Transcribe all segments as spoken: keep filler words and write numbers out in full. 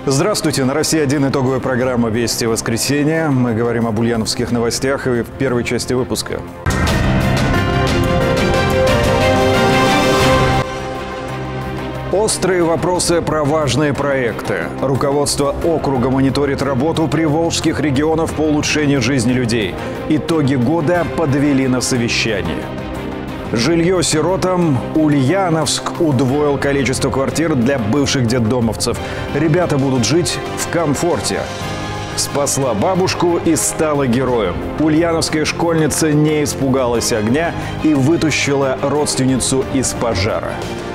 Здравствуйте! На Россия один итоговая программа «Вести воскресенья». Мы говорим об ульяновских новостях и в первой части выпуска. Острые вопросы про важные проекты. Руководство округа мониторит работу приволжских регионов по улучшению жизни людей. Итоги года подвели на совещании. Жилье сиротам. Ульяновск удвоил количество квартир для бывших детдомовцев. Ребята будут жить в комфорте. Спасла бабушку и стала героем. Ульяновская школьница не испугалась огня и вытащила родственницу из пожара.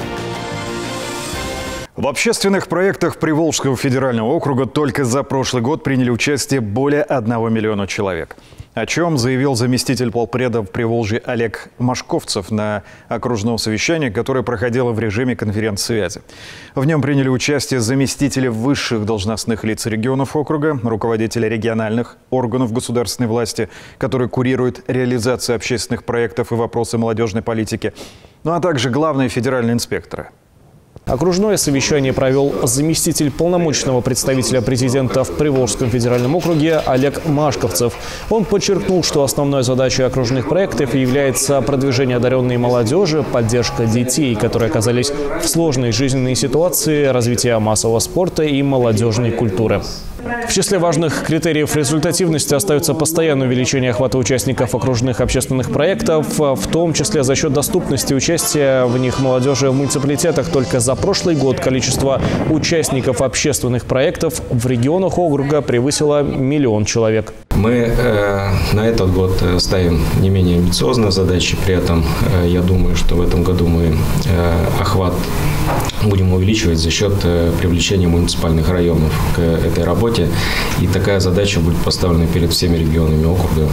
В общественных проектах Приволжского федерального округа только за прошлый год приняли участие более одного миллиона человек. О чем заявил заместитель полпреда в Приволжье Олег Машковцев на окружном совещании, которое проходило в режиме конференц-связи. В нем приняли участие заместители высших должностных лиц регионов округа, руководители региональных органов государственной власти, которые курируют реализацию общественных проектов и вопросы молодежной политики, ну а также главные федеральные инспекторы. Окружное совещание провел заместитель полномочного представителя президента в Приволжском федеральном округе Олег Машковцев. Он подчеркнул, что основной задачей окружных проектов является продвижение одаренной молодежи, поддержка детей, которые оказались в сложной жизненной ситуации, развитие массового спорта и молодежной культуры. В числе важных критериев результативности остается постоянное увеличение охвата участников окружных общественных проектов, в том числе за счет доступности участия в них молодежи в муниципалитетах. Только за прошлый год количество участников общественных проектов в регионах округа превысило миллион человек. Мы э, на этот год ставим не менее амбициозные задачи. При этом э, я думаю, что в этом году мы э, охват будем увеличивать за счет э, привлечения муниципальных районов к этой работе. И такая задача будет поставлена перед всеми регионами округа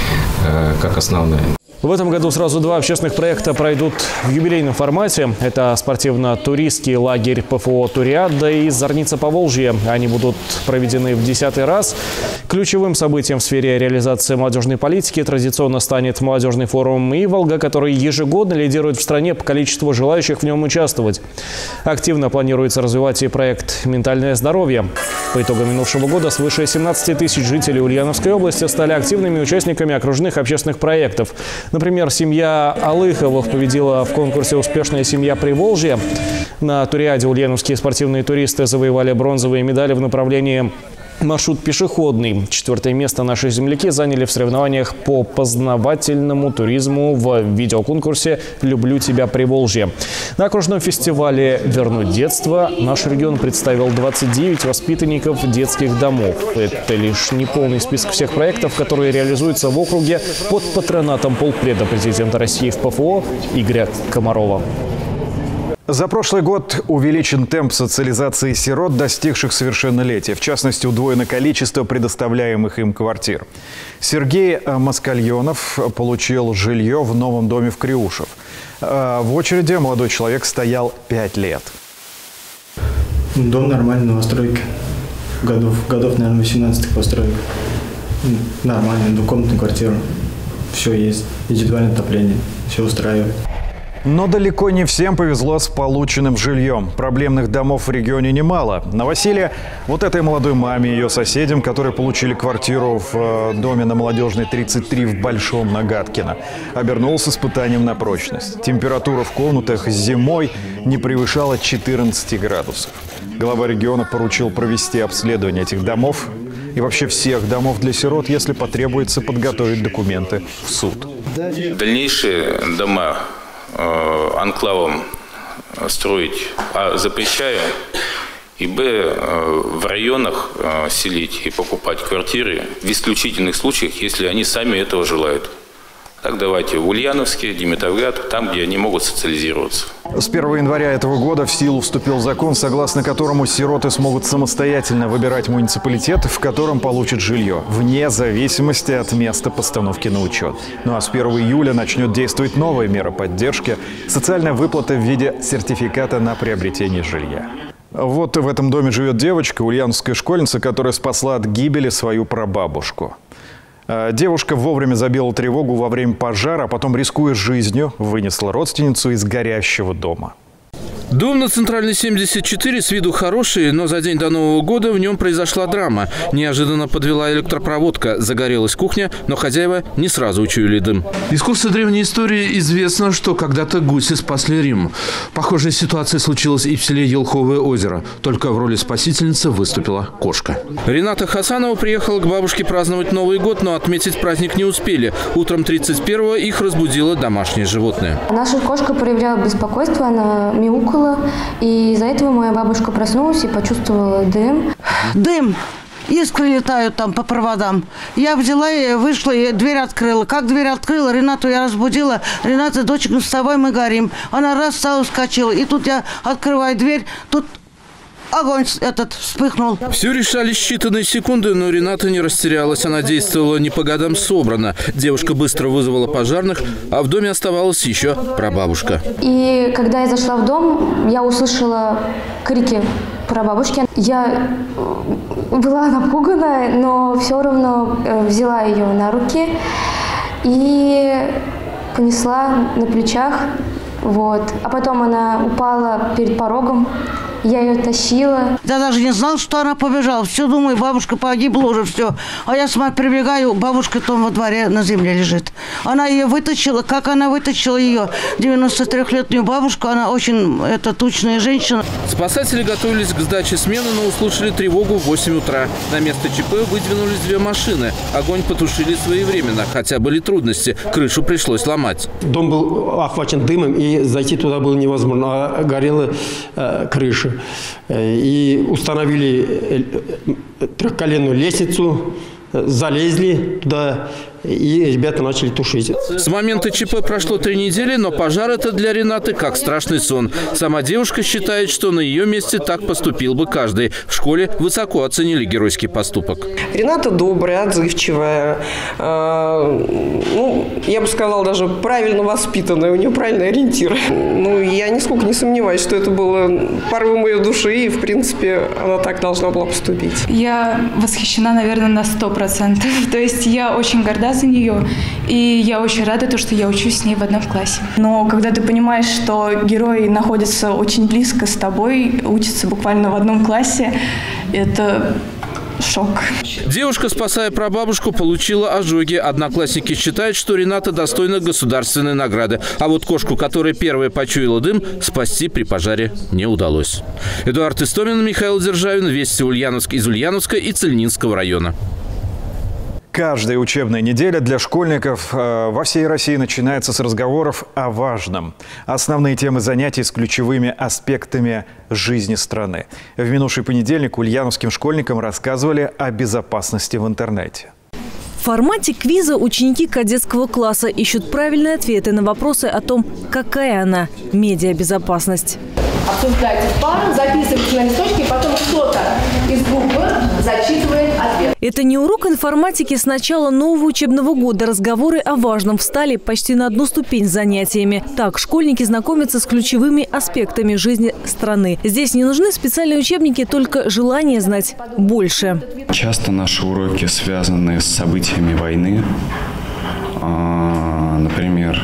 э, как основная. В этом году сразу два общественных проекта пройдут в юбилейном формате. Это спортивно-туристский лагерь ПФО «Туриада» и «Зорница Поволжья». Они будут проведены в десятый раз. Ключевым событием в сфере реализации молодежной политики традиционно станет молодежный форум «Иволга», который ежегодно лидирует в стране по количеству желающих в нем участвовать. Активно планируется развивать и проект «Ментальное здоровье». По итогам минувшего года свыше семнадцати тысяч жителей Ульяновской области стали активными участниками окружных общественных проектов. Например, семья Алыховых победила в конкурсе «Успешная семья Приволжья». На Туриаде ульяновские спортивные туристы завоевали бронзовые медали в направлении маршрут пешеходный. Четвертое место наши земляки заняли в соревнованиях по познавательному туризму в видеоконкурсе «Люблю тебя, Приволжье». На окружном фестивале «Вернуть детство» наш регион представил двадцать девять воспитанников детских домов. Это лишь неполный список всех проектов, которые реализуются в округе под патронатом полпреда президента России в ПФО Игоря Комарова. За прошлый год увеличен темп социализации сирот, достигших совершеннолетия. В частности, удвоено количество предоставляемых им квартир. Сергей Москальонов получил жилье в новом доме в Криушев. В очереди молодой человек стоял пять лет. Дом нормальный, новостройка. Годов, годов, наверное, восемнадцатых построек. Нормальная двухкомнатная квартира. Все есть. Индивидуальное отопление. Все устраивает. Но далеко не всем повезло с полученным жильем. Проблемных домов в регионе немало. Новоселье вот этой молодой маме и ее соседям, которые получили квартиру в доме на Молодежной тридцать три в Большом Нагаткино, обернулся испытанием на прочность. Температура в комнатах зимой не превышала четырнадцати градусов. Глава региона поручил провести обследование этих домов и вообще всех домов для сирот, если потребуется подготовить документы в суд. Дальнейшие дома анклавом строить а запрещаю, и б в районах селить и покупать квартиры в исключительных случаях, если они сами этого желают. Так давайте в Ульяновске, Димитровград, там, где они могут социализироваться. С первого января этого года в силу вступил закон, согласно которому сироты смогут самостоятельно выбирать муниципалитет, в котором получат жилье, вне зависимости от места постановки на учет. Ну а с первого июля начнет действовать новая мера поддержки – социальная выплата в виде сертификата на приобретение жилья. Вот в этом доме живет девочка, ульяновская школьница, которая спасла от гибели свою прабабушку. Девушка вовремя забила тревогу во время пожара, а потом, рискуя жизнью, вынесла родственницу из горящего дома. Дом на Центральной семьдесят четыре с виду хороший, но за день до Нового года в нем произошла драма. Неожиданно подвела электропроводка, загорелась кухня, но хозяева не сразу учуяли дым. Из курса древней истории известно, что когда-то гуси спасли Рим. Похожая ситуация случилась и в селе Елховое озеро. Только в роли спасительницы выступила кошка. Рената Хасанова приехала к бабушке праздновать Новый год, но отметить праздник не успели. Утром тридцать первого их разбудило домашнее животное. Наша кошка проявляла беспокойство, она мяукала. И из-за этого моя бабушка проснулась и почувствовала дым. Дым. Искры летают там по проводам. Я взяла и вышла, и дверь открыла. Как дверь открыла, Ренату я разбудила. Рената, дочка, вставай, мы горим. Она раз стала, вскочила. И тут я открываю дверь, тут огонь этот вспыхнул. Все решали считанные секунды, но Рената не растерялась. Она действовала не по годам собрано. Девушка быстро вызвала пожарных, а в доме оставалась еще прабабушка. И когда я зашла в дом, я услышала крики прабабушки. Я была напугана, но все равно взяла ее на руки и понесла на плечах. Вот. А потом она упала перед порогом. Я ее тащила. Я даже не знала, что она побежала. Все, думаю, бабушка погибла уже, все. А я сама прибегаю, бабушка там во дворе на земле лежит. Она ее вытащила. Как она вытащила ее, девяностотрёхлетнюю бабушку, она очень, это, тучная женщина. Спасатели готовились к сдаче смены, но услышали тревогу в восемь утра. На место ЧП выдвинулись две машины. Огонь потушили своевременно, хотя были трудности. Крышу пришлось ломать. Дом был охвачен дымом, и зайти туда было невозможно. А горела э, крыша. И установили трехколенную лестницу, залезли туда, и ребята начали тушить. С момента ЧП прошло три недели, но пожар это для Ренаты как страшный сон. Сама девушка считает, что на ее месте так поступил бы каждый. В школе высоко оценили геройский поступок. Рената добрая, отзывчивая, э, ну, я бы сказала, даже правильно воспитанная, у нее правильный ориентир. Ну, я нисколько не сомневаюсь, что это было порывом ее души, и, в принципе, она так должна была поступить. Я восхищена, наверное, на сто процентов. То есть я очень горда за нее, и я очень рада, то, что я учусь с ней в одном классе. Но когда ты понимаешь, что герой находится очень близко с тобой, учится буквально в одном классе, это шок. Девушка, спасая прабабушку, получила ожоги. Одноклассники считают, что Рената достойна государственной награды. А вот кошку, которая первая почуяла дым, спасти при пожаре не удалось. Эдуард Истомин, Михаил Державин, Вести Ульяновск из Ульяновска и Цельнинского района. Каждая учебная неделя для школьников э, во всей России начинается с разговоров о важном. Основные темы занятий с ключевыми аспектами жизни страны. В минувший понедельник ульяновским школьникам рассказывали о безопасности в интернете. В формате квиза ученики кадетского класса ищут правильные ответы на вопросы о том, какая она медиабезопасность. Обсуждайте в парах, записывайте на листочке, и потом кто-то из группы зачитывает ответ. Это не урок информатики с начала нового учебного года. Разговоры о важном встали почти на одну ступень с занятиями. Так, школьники знакомятся с ключевыми аспектами жизни страны. Здесь не нужны специальные учебники, только желание знать больше. Часто наши уроки связаны с событиями войны. Например,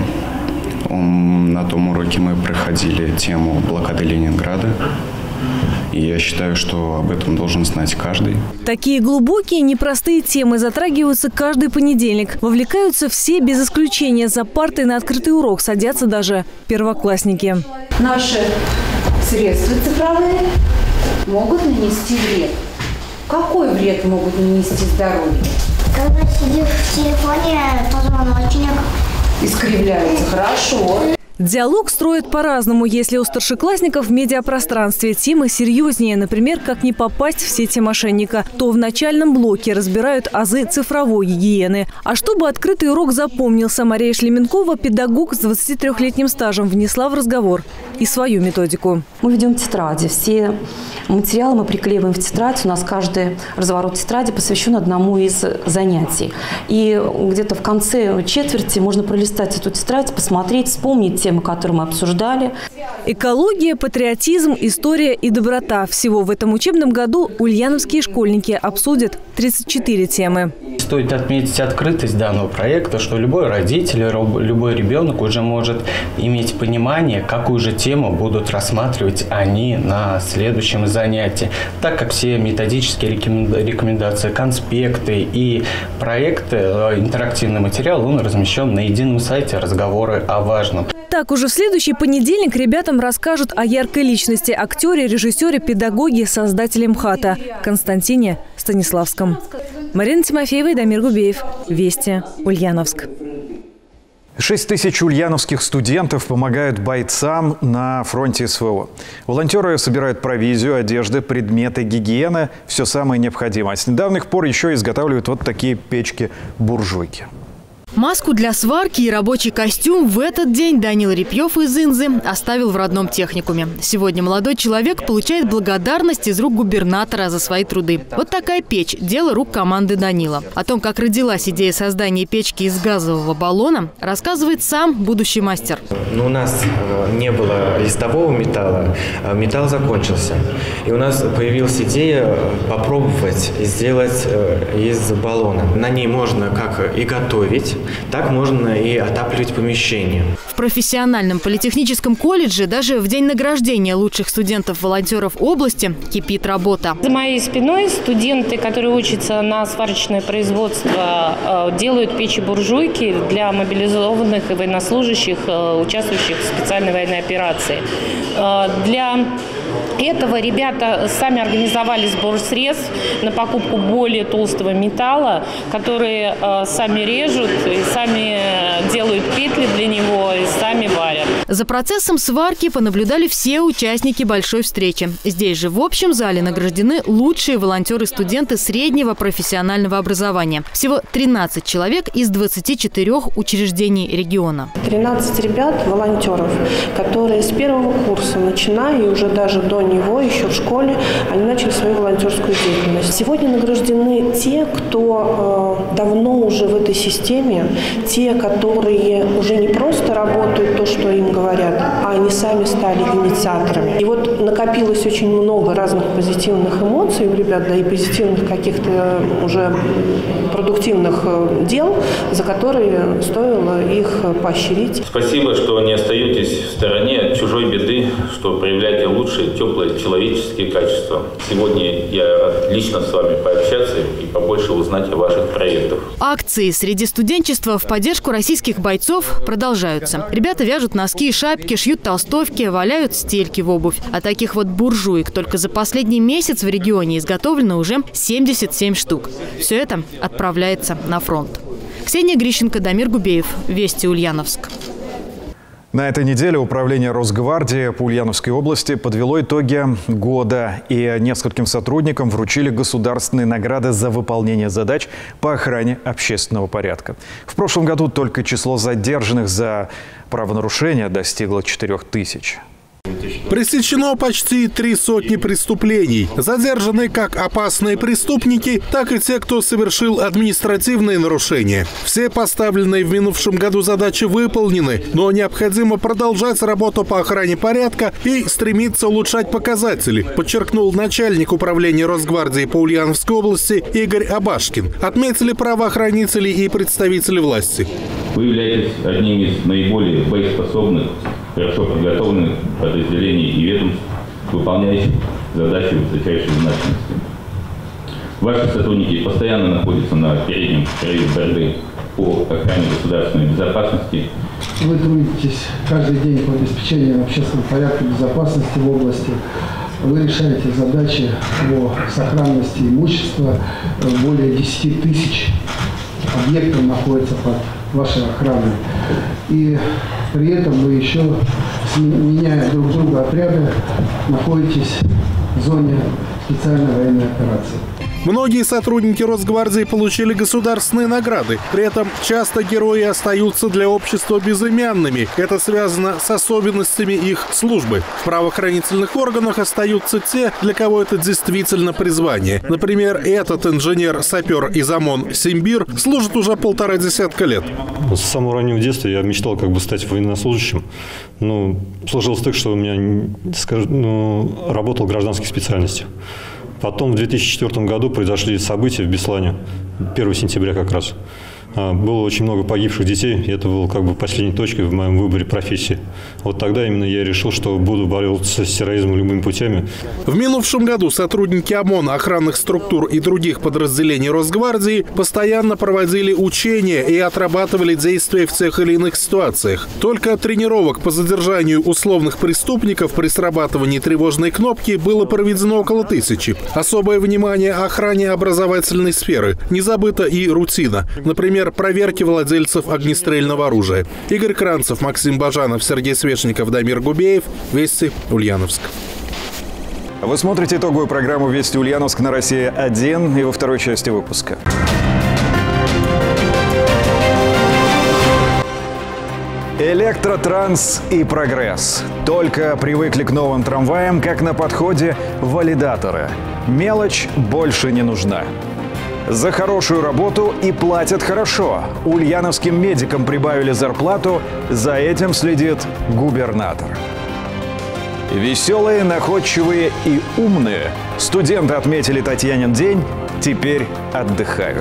на том уроке мы проходили тему блокады Ленинграда. И я считаю, что об этом должен знать каждый. Такие глубокие, непростые темы затрагиваются каждый понедельник. Вовлекаются все без исключения. За партой на открытый урок садятся даже первоклассники. Наши средства цифровые могут нанести вред. Какой вред могут нанести здоровью? Когда сидишь в телефоне, позвоночник искривляется. Хорошо. Диалог строят по-разному. Если у старшеклассников в медиапространстве темы серьезнее, например, как не попасть в сети мошенника, то в начальном блоке разбирают азы цифровой гигиены. А чтобы открытый урок запомнился, Мария Шлеменкова, педагог с двадцатитрёхлетним стажем, внесла в разговор и свою методику. Мы ведем тетради. Все материалы мы приклеиваем в тетрадь. У нас каждый разворот тетради посвящен одному из занятий. И где-то в конце четверти можно пролистать эту тетрадь, посмотреть, вспомнить темы, которые мы обсуждали. Экология, патриотизм, история и доброта. Всего в этом учебном году ульяновские школьники обсудят тридцать четыре темы. стоит отметить открытость данного проекта, что любой родитель, любой ребенок уже может иметь понимание, какую же тему будут рассматривать они на следующем занятии, так как все методические рекомендации, конспекты и проекты, интерактивный материал, он размещен на едином сайте «Разговоры о важном». Так, уже в следующий понедельник ребятам расскажут о яркой личности, актере, режиссере, педагоге, создателе МХАТа Константине Станиславском. Марина Тимофеева и Дамир Губеев. Вести. Ульяновск. Шесть тысяч ульяновских студентов помогают бойцам на фронте СВО. Волонтеры собирают провизию, одежды, предметы гигиены, все самое необходимое. С недавних пор еще изготавливают вот такие печки-буржуйки. Маску для сварки и рабочий костюм в этот день Данил Репьев из Инзы оставил в родном техникуме. Сегодня молодой человек получает благодарность из рук губернатора за свои труды. Вот такая печь – дело рук команды Данила. О том, как родилась идея создания печки из газового баллона, рассказывает сам будущий мастер. Ну, у нас не было листового металла, металл закончился. И у нас появилась идея попробовать сделать из баллона. На ней можно как и готовить, так можно и отапливать помещение. В профессиональном политехническом колледже даже в день награждения лучших студентов-волонтеров области кипит работа. За моей спиной студенты, которые учатся на сварочное производство, делают печи-буржуйки для мобилизованных и военнослужащих, участвующих в специальной военной операции. Для этого ребята сами организовали сбор средств на покупку более толстого металла, которые сами режут и сами делают петли для него и сами варят. За процессом сварки понаблюдали все участники большой встречи. Здесь же в общем зале награждены лучшие волонтеры-студенты среднего профессионального образования. Всего тринадцать человек из двадцати четырёх учреждений региона. тринадцать ребят, волонтеров, которые с первого курса, начиная и уже даже до него, еще в школе, они начали свою волонтерскую деятельность. Сегодня награждены те, кто э, давно уже в этой системе, те, которые уже не просто работают то, что им говорят, а они сами стали инициаторами. И вот накопилось очень много разных позитивных эмоций у ребят, да и позитивных каких-то уже продуктивных дел, за которые стоило их поощрить. Спасибо, что не остаетесь в стороне от чужой беды, что проявляете лучшие, теплые человеческие качества. Сегодня я рад лично с вами пообщаться и побольше узнать о ваших проектах. Акции среди студенчества в поддержку российских бойцов продолжаются. Ребята вяжут носки и шапки, шьют толстовки, валяют стельки в обувь. А таких вот буржуек только за последний месяц в регионе изготовлено уже семьдесят семь штук. Все это отправляется на фронт. Ксения Грищенко, Дамир Губеев. Вести, Ульяновск. На этой неделе Управление Росгвардии по Ульяновской области подвело итоги года и нескольким сотрудникам вручили государственные награды за выполнение задач по охране общественного порядка. В прошлом году только число задержанных за правонарушения достигло четырёх тысяч. Пресечено почти три сотни преступлений. Задержаны как опасные преступники, так и те, кто совершил административные нарушения. Все поставленные в минувшем году задачи выполнены, но необходимо продолжать работу по охране порядка и стремиться улучшать показатели, подчеркнул начальник управления Росгвардии по Ульяновской области Игорь Абашкин. Отметили правоохранители и представители власти. Вы являетесь одним из наиболее боеспособных, хорошо подготовленных подразделений и ведомств, выполняющих задачи высочайшей значимости. Ваши сотрудники постоянно находятся на переднем краю борьбы по охране государственной безопасности. Вы трудитесь каждый день по обеспечению общественного порядка и безопасности в области. Вы решаете задачи по сохранности имущества. Более десяти тысяч объектов находятся под вашей охраной. И при этом вы еще, меняя друг друга отряды, находитесь в зоне специальной военной операции. Многие сотрудники Росгвардии получили государственные награды. При этом часто герои остаются для общества безымянными. Это связано с особенностями их службы. В правоохранительных органах остаются те, для кого это действительно призвание. Например, этот инженер-сапер из ОМОН Симбир служит уже полтора десятка лет. С самого раннего детства я мечтал как бы стать военнослужащим. Но сложилось так, что у меня, скажем, ну, работал в гражданской специальности. Потом в две тысячи четвёртом году произошли события в Беслане, первого сентября как раз. Было очень много погибших детей, и это было как бы последней точкой в моем выборе профессии. Вот тогда именно я решил, что буду бороться с терроризмом любыми путями. В минувшем году сотрудники ОМОН, охранных структур и других подразделений Росгвардии постоянно проводили учения и отрабатывали действия в тех или иных ситуациях. Только от тренировок по задержанию условных преступников при срабатывании тревожной кнопки было проведено около тысячи. Особое внимание охране образовательной сферы. Не забыта и рутина. Например, проверки владельцев огнестрельного оружия. Игорь Кранцев, Максим Бажанов, Сергей Свешников, Дамир Губеев. Вести, Ульяновск. Вы смотрите итоговую программу «Вести Ульяновск» на Россия один и во второй части выпуска. Электротранс и прогресс. Только привыкли к новым трамваям, как на подходе валидаторы. Мелочь больше не нужна. За хорошую работу и платят хорошо. Ульяновским медикам прибавили зарплату, за этим следит губернатор. Веселые, находчивые и умные. Студенты отметили Татьянин день, теперь отдыхают.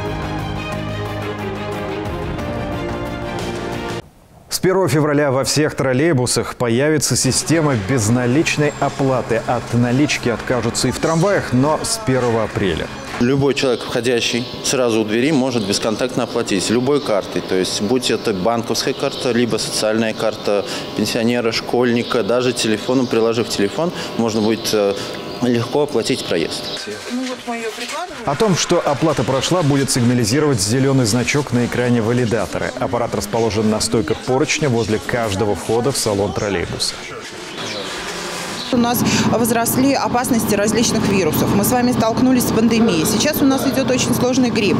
С первого февраля во всех троллейбусах появится система безналичной оплаты. От налички откажутся и в трамваях, но с первого апреля. Любой человек, входящий сразу у двери, может бесконтактно оплатить любой картой. То есть, будь это банковская карта, либо социальная карта пенсионера, школьника, даже телефоном, приложив телефон, можно будет легко оплатить проезд. О том, что оплата прошла, будет сигнализировать зеленый значок на экране валидатора. Аппарат расположен на стойках поручня возле каждого входа в салон троллейбуса. У нас возросли опасности различных вирусов. Мы с вами столкнулись с пандемией. Сейчас у нас идет очень сложный грипп.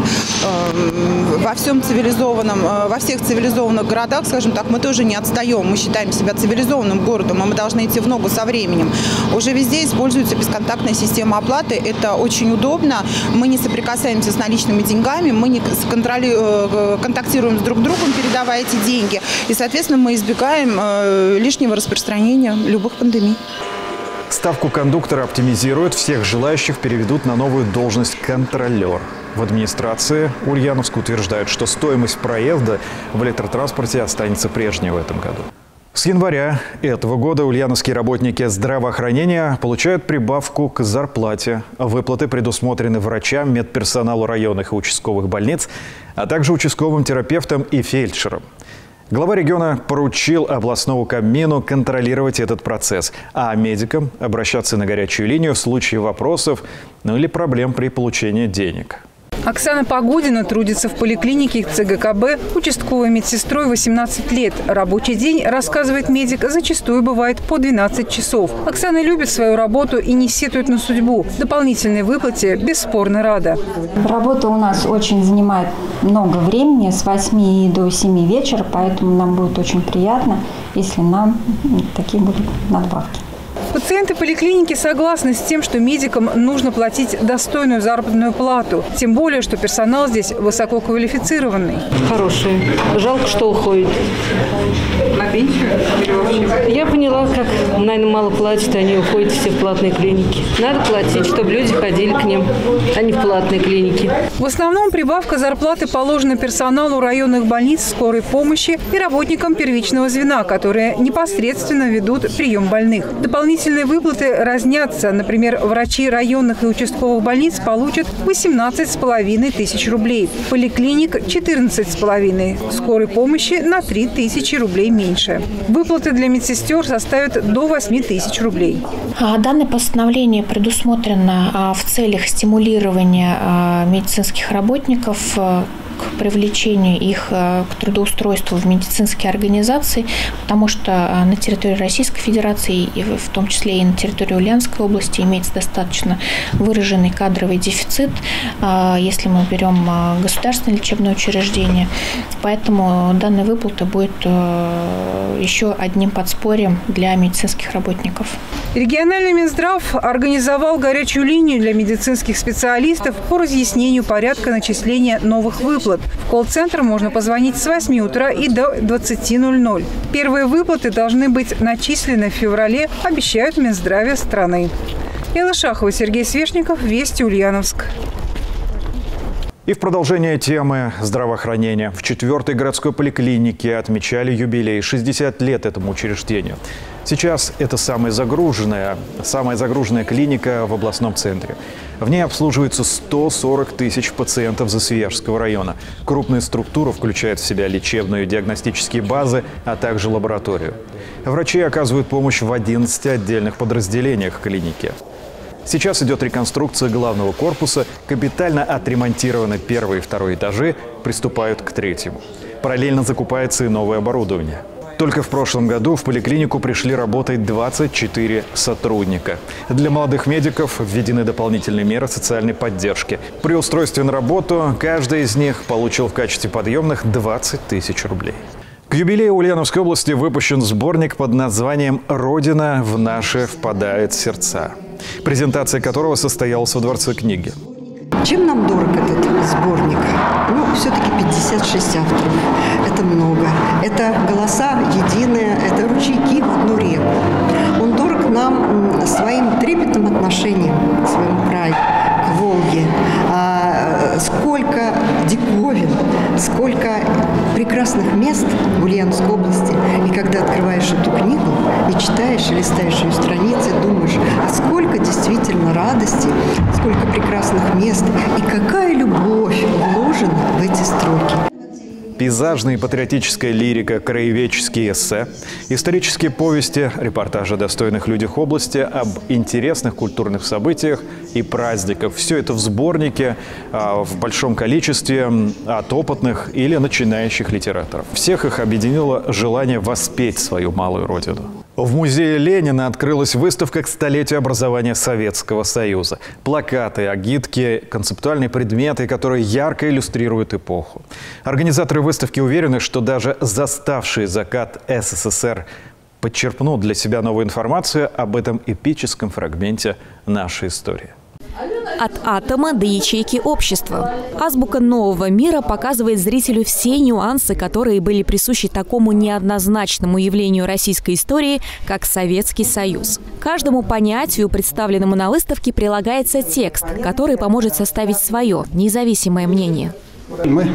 Во всем цивилизованном, во всех цивилизованных городах, скажем так, мы тоже не отстаем. Мы считаем себя цивилизованным городом, и мы должны идти в ногу со временем. Уже везде используется бесконтактная система оплаты. Это очень удобно. Мы не соприкасаемся с наличными деньгами, мы не контактируем с друг другом, передавая эти деньги. И, соответственно, мы избегаем лишнего распространения любых пандемий. Ставку кондуктора оптимизируют, всех желающих переведут на новую должность контролер. В администрации Ульяновска утверждают, что стоимость проезда в электротранспорте останется прежней в этом году. С января этого года ульяновские работники здравоохранения получают прибавку к зарплате. Выплаты предусмотрены врачам, медперсоналу районных и участковых больниц, а также участковым терапевтам и фельдшерам. Глава региона поручил областному Кабмину контролировать этот процесс, а медикам обращаться на горячую линию в случае вопросов, ну или проблем при получении денег. Оксана Погодина трудится в поликлинике ЦГКБ участковой медсестрой восемнадцать лет. Рабочий день, рассказывает медик, зачастую бывает по двенадцать часов. Оксана любит свою работу и не сетует на судьбу. Дополнительной выплате бесспорно рада. Работа у нас очень занимает много времени, с восьми до семи вечера, поэтому нам будет очень приятно, если нам такие будут надбавки. Пациенты поликлиники согласны с тем, что медикам нужно платить достойную заработную плату. Тем более, что персонал здесь высококвалифицированный. Хороший. Жалко, что уходит. На пенсию или вообще? Я поняла, как, наверное, мало платят, они уходят все в платные клиники. Надо платить, чтобы люди ходили к ним, а не в платные клиники. В основном прибавка зарплаты положена персоналу районных больниц, скорой помощи и работникам первичного звена, которые непосредственно ведут прием больных. Дополнительные выплаты разнятся. Например, врачи районных и участковых больниц получат восемнадцать с половиной тысяч рублей. Поликлиник – четырнадцать с половиной. Скорой помощи на три тысячи рублей меньше. Выплаты для медсестер составят до восьми тысяч рублей. Данное постановление предусмотрено в целях стимулирования медицинских работников к привлечению их к трудоустройству в медицинские организации, потому что на территории Российской Федерации, и в том числе и на территории Ульяновской области, имеется достаточно выраженный кадровый дефицит, если мы берем государственное лечебное учреждение. Поэтому данная выплата будет еще одним подспорьем для медицинских работников. Региональный Минздрав организовал горячую линию для медицинских специалистов по разъяснению порядка начисления новых выплат. В колл-центр можно позвонить с восьми утра и до двадцати ноль-ноль. Первые выплаты должны быть начислены в феврале, обещают в Минздраве страны. Элла Шахова, Сергей Свешников, Вести, Ульяновск. И в продолжение темы здравоохранения. В четвёртой городской поликлинике отмечали юбилей – шестьдесят лет этому учреждению. Сейчас это самая загруженная, самая загруженная клиника в областном центре. В ней обслуживается сто сорок тысяч пациентов Засвияжского района. Крупная структура включает в себя лечебную и диагностические базы, а также лабораторию. Врачи оказывают помощь в одиннадцати отдельных подразделениях клиники. Сейчас идет реконструкция главного корпуса, капитально отремонтированы первый и второй этажи, приступают к третьему. Параллельно закупается и новое оборудование. Только в прошлом году в поликлинику пришли работать двадцать четыре сотрудника. Для молодых медиков введены дополнительные меры социальной поддержки. При устройстве на работу каждый из них получил в качестве подъемных двадцать тысяч рублей. К юбилею Ульяновской области выпущен сборник под названием «Родина в наши впадает сердца», презентация которого состоялась во Дворце книги. Чем нам дорог этот сборник? Ну, все-таки пятьдесят шесть авторов. Это много. Это голоса единые, это ручейки в одну реку. Он дорог нам своим трепетным отношением к своему краю, к Волге. А сколько диковин, сколько прекрасных мест в Ульяновской области. И когда открываешь эту книгу и читаешь, и листаешь ее страницы, думаешь, а сколько действительно радости, сколько прекрасных мест и какая любовь вложена в эти строки. Пейзажная и патриотическая лирика, краеведческие эссе, исторические повести, репортажи о достойных людях области, об интересных культурных событиях и праздниках. Все это в сборнике а, в большом количестве от опытных или начинающих литераторов. Всех их объединило желание воспеть свою малую родину. В музее Ленина открылась выставка к столетию образования Советского Союза. Плакаты, агитки, концептуальные предметы, которые ярко иллюстрируют эпоху. Организаторы выставки уверены, что даже заставший закат СССР подчерпнут для себя новую информацию об этом эпическом фрагменте нашей истории. От атома до ячейки общества. Азбука нового мира показывает зрителю все нюансы, которые были присущи такому неоднозначному явлению российской истории, как Советский Союз. Каждому понятию, представленному на выставке, прилагается текст, который поможет составить свое независимое мнение. Мы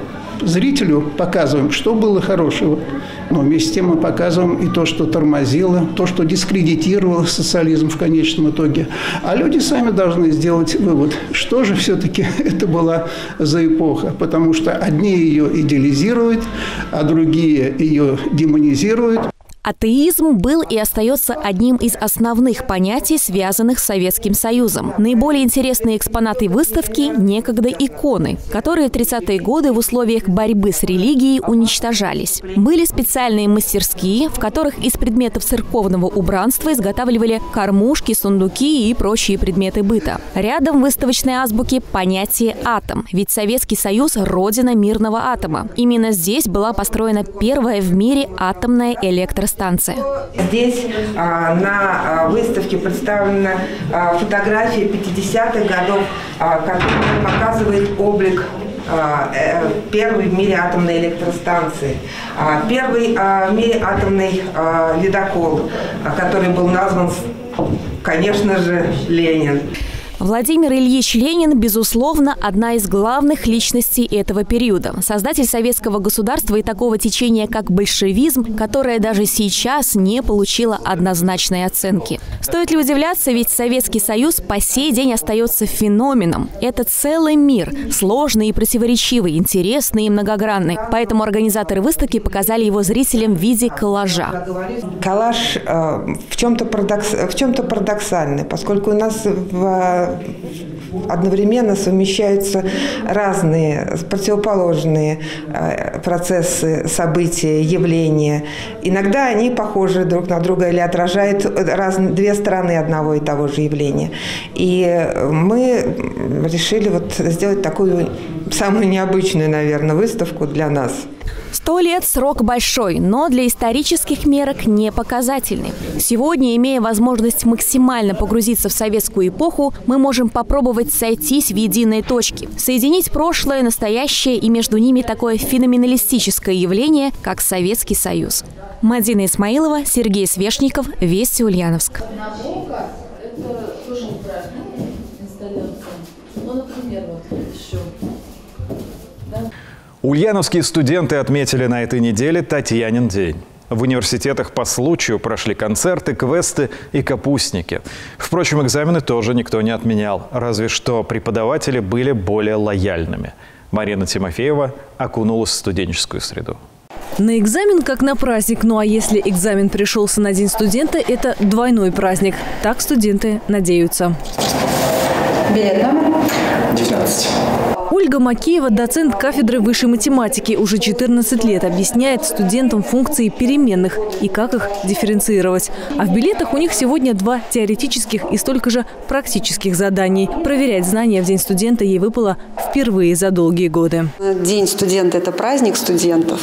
зрителю показываем, что было хорошего, но вместе с тем мы показываем и то, что тормозило, то, что дискредитировало социализм в конечном итоге. А люди сами должны сделать вывод, что же все-таки это была за эпоха, потому что одни ее идеализируют, а другие ее демонизируют. Атеизм был и остается одним из основных понятий, связанных с Советским Союзом. Наиболее интересные экспонаты выставки – некогда иконы, которые в тридцатые годы в условиях борьбы с религией уничтожались. Были специальные мастерские, в которых из предметов церковного убранства изготавливали кормушки, сундуки и прочие предметы быта. Рядом в выставочной азбуке понятие «атом», ведь Советский Союз – родина мирного атома. Именно здесь была построена первая в мире атомная электростанция. Здесь а, на а, выставке представлена а, фотография пятидесятых годов, а, которая показывает облик а, э, первой в мире атомной электростанции. А, первый а, в мире атомный а, ледокол, а, который был назван, конечно же, Ленин. Владимир Ильич Ленин, безусловно, одна из главных личностей этого периода. Создатель советского государства и такого течения, как большевизм, которое даже сейчас не получило однозначной оценки. Стоит ли удивляться, ведь Советский Союз по сей день остается феноменом. Это целый мир, сложный и противоречивый, интересный и многогранный. Поэтому организаторы выставки показали его зрителям в виде коллажа. Коллаж э, в чем-то парадокс, в чем-то парадоксальный, поскольку у нас в одновременно совмещаются разные противоположные процессы, события, явления. Иногда они похожи друг на друга или отражают разные, две стороны одного и того же явления. И мы решили вот сделать такую самую необычную, наверное, выставку для нас. Сто лет – срок большой, но для исторических мерок не показательный. Сегодня, имея возможность максимально погрузиться в советскую эпоху, мы можем попробовать сойтись в единой точке, соединить прошлое, настоящее и между ними такое феноменалистическое явление, как Советский Союз. Мадина Исмаилова, Сергей Свешников, Вести, Ульяновск. Ну, например, вот еще. Да? Ульяновские студенты отметили на этой неделе Татьянин день. В университетах по случаю прошли концерты, квесты и капустники. Впрочем, экзамены тоже никто не отменял, разве что преподаватели были более лояльными. Марина Тимофеева окунулась в студенческую среду. На экзамен как на праздник. Ну а если экзамен пришелся на День студента, это двойной праздник. Так студенты надеются. Билет номер девятнадцать. Ольга Макеева, доцент кафедры высшей математики, уже четырнадцать лет объясняет студентам функции переменных и как их дифференцировать. А в билетах у них сегодня два теоретических и столько же практических заданий. Проверять знания в День студента ей выпало впервые за долгие годы. День студента – это праздник студентов.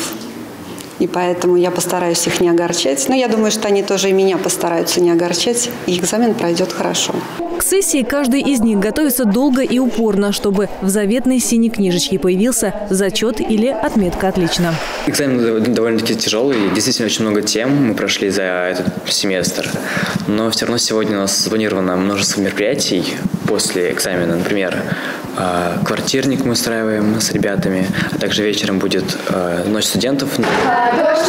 И поэтому я постараюсь их не огорчать. Но я думаю, что они тоже и меня постараются не огорчать. И экзамен пройдет хорошо. К сессии каждый из них готовится долго и упорно, чтобы в заветной синей книжечке появился зачет или отметка «Отлично». Экзамен довольно-таки тяжелый. Действительно, очень много тем мы прошли за этот семестр. Но все равно сегодня у нас запланировано множество мероприятий после экзамена. Например, квартирник мы устраиваем с ребятами, а также вечером будет ночь студентов. Дождь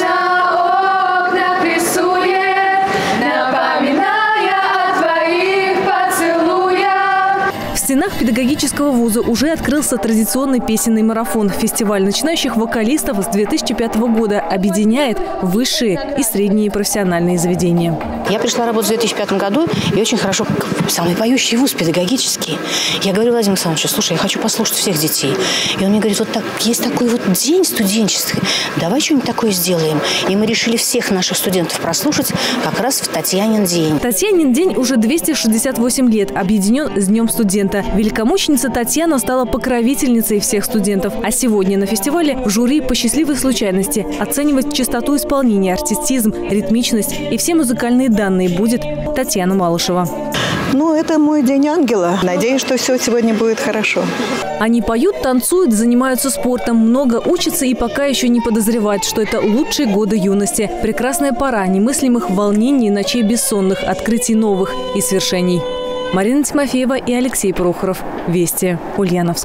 на окнах рисует, напоминая о твоих поцелуях. В стенах педагогического вуза уже открылся традиционный песенный марафон. Фестиваль начинающих вокалистов с две тысячи пятого года объединяет высшие и средние профессиональные заведения. Я пришла работать в две тысячи пятом году и очень хорошо, самый поющий вуз педагогический. Я говорю Владимиру Александровичу: слушай, я хочу послушать всех детей. И он мне говорит: вот так, есть такой вот день студенческий, давай что-нибудь такое сделаем. И мы решили всех наших студентов прослушать как раз в Татьянин день. Татьянин день уже двести шестьдесят восемь лет объединен с Днем студента. Великомученица Татьяна стала покровительницей всех студентов. А сегодня на фестивале в жюри по счастливой случайности оценивать частоту исполнения, артистизм, ритмичность и все музыкальные данные будет Татьяна Малышева. Ну, это мой день ангела. Надеюсь, что все сегодня будет хорошо. Они поют, танцуют, занимаются спортом, много учатся и пока еще не подозревают, что это лучшие годы юности. Прекрасная пора немыслимых волнений, ночей бессонных, открытий новых и свершений. Марина Тимофеева и Алексей Прохоров. Вести. Ульяновск.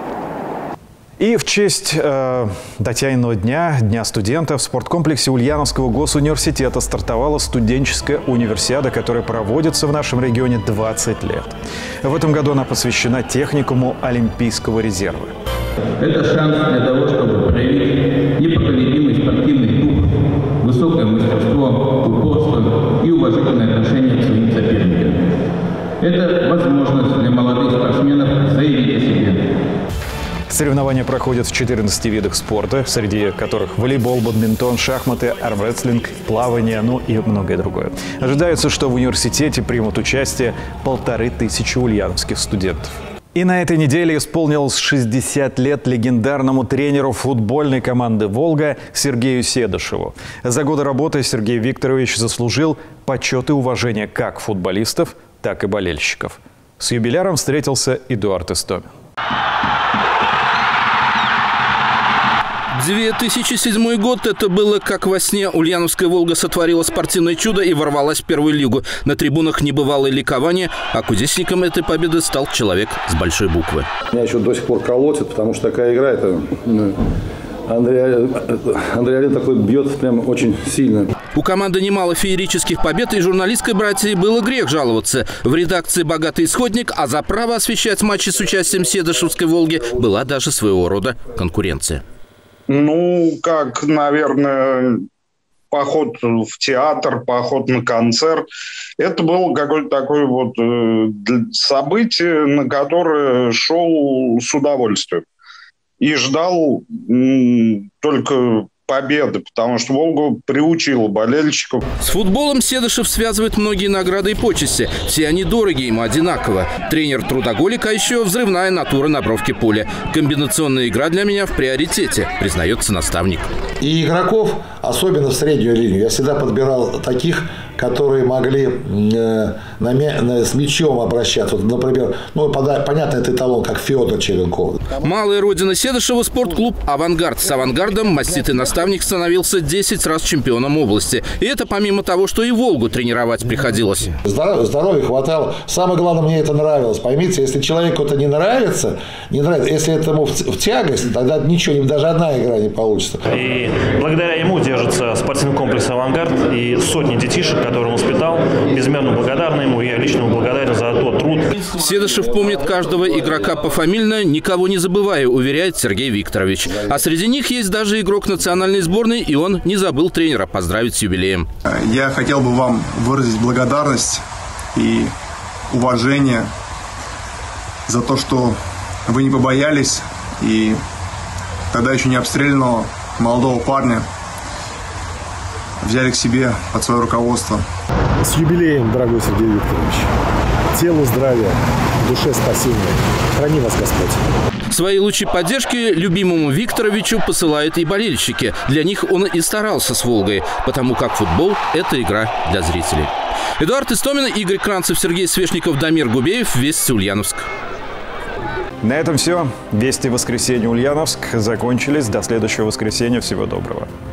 И в честь э, Татьяниного дня, Дня студента, в спорткомплексе Ульяновского госуниверситета стартовала студенческая универсиада, которая проводится в нашем регионе двадцать лет. В этом году она посвящена техникуму Олимпийского резерва. Это шанс для того, чтобы проявить непоколебимый спортивный дух, высокое мастерство, упорство и уважительное отношение к своим соперникам. Это возможность для молодых спортсменов заявить о себе. Соревнования проходят в четырнадцати видах спорта, среди которых волейбол, бадминтон, шахматы, армрестлинг, плавание, ну и многое другое. Ожидается, что в университете примут участие полторы тысячи ульяновских студентов. И на этой неделе исполнилось шестьдесят лет легендарному тренеру футбольной команды «Волга» Сергею Седышеву. За годы работы Сергей Викторович заслужил почет и уважение как футболистов, так и болельщиков. С юбиляром встретился Эдуард Истомин. две тысячи седьмой год – это было как во сне. Ульяновская «Волга» сотворила спортивное чудо и ворвалась в первую лигу. На трибунах небывалое ликование, а кудесником этой победы стал человек с большой буквы. Меня еще до сих пор колотит, потому что такая игра – это… Андрей, Андрей Олен такой бьет прям очень сильно. У команды немало феерических побед, и журналистской братьи было грех жаловаться. В редакции «Богатый исходник», а за право освещать матчи с участием Седышевской «Волги» была даже своего рода конкуренция. Ну, как, наверное, поход в театр, поход на концерт. Это было какое-то такое вот э, событие, на которое шел с удовольствием. И ждал м, только победы, потому что «Волга» приучила болельщиков. С футболом Седышев связывает многие награды и почести. Все они дороги ему одинаково. Тренер трудоголик, а еще взрывная натура на бровке поля. Комбинационная игра для меня в приоритете, признается наставник. И игроков, особенно в среднюю линию, я всегда подбирал таких, которые могли э, на, на, с мячом обращаться. Вот, например, ну, пода, понятно, это эталон, как Федор Черенков. Малая родина Седышева – спортклуб «Авангард». С «Авангардом» маститый наставник становился десять раз чемпионом области. И это помимо того, что и «Волгу» тренировать приходилось. Здоров, здоровья хватало. Самое главное, мне это нравилось. Поймите, если человеку это не нравится, не нравится, если это ему в, в тягость, тогда ничего, даже одна игра не получится. И благодаря ему держится спортивный комплекс «Авангард» и сотни детишек, которые он воспитал. Безмерно благодарны ему, и я лично благодарен за тот труд. Седышев помнит каждого игрока пофамильно, никого не забывая, уверяет Сергей Викторович. А среди них есть даже игрок национальной сборной, и он не забыл тренера поздравить с юбилеем. Я хотел бы вам выразить благодарность и уважение за то, что вы не побоялись и тогда еще не обстрелянного молодого парня взяли к себе под свое руководство. С юбилеем, дорогой Сергей Викторович. Телу здравия, душе спасения. Храни вас Господь. Свои лучи поддержки любимому Викторовичу посылают и болельщики. Для них он и старался с «Волгой», потому как футбол – это игра для зрителей. Эдуард Истомин, Игорь Кранцев, Сергей Свешников, Дамир Губеев. Вести Ульяновск. На этом все. Вести воскресенья Ульяновск закончились. До следующего воскресенья. Всего доброго.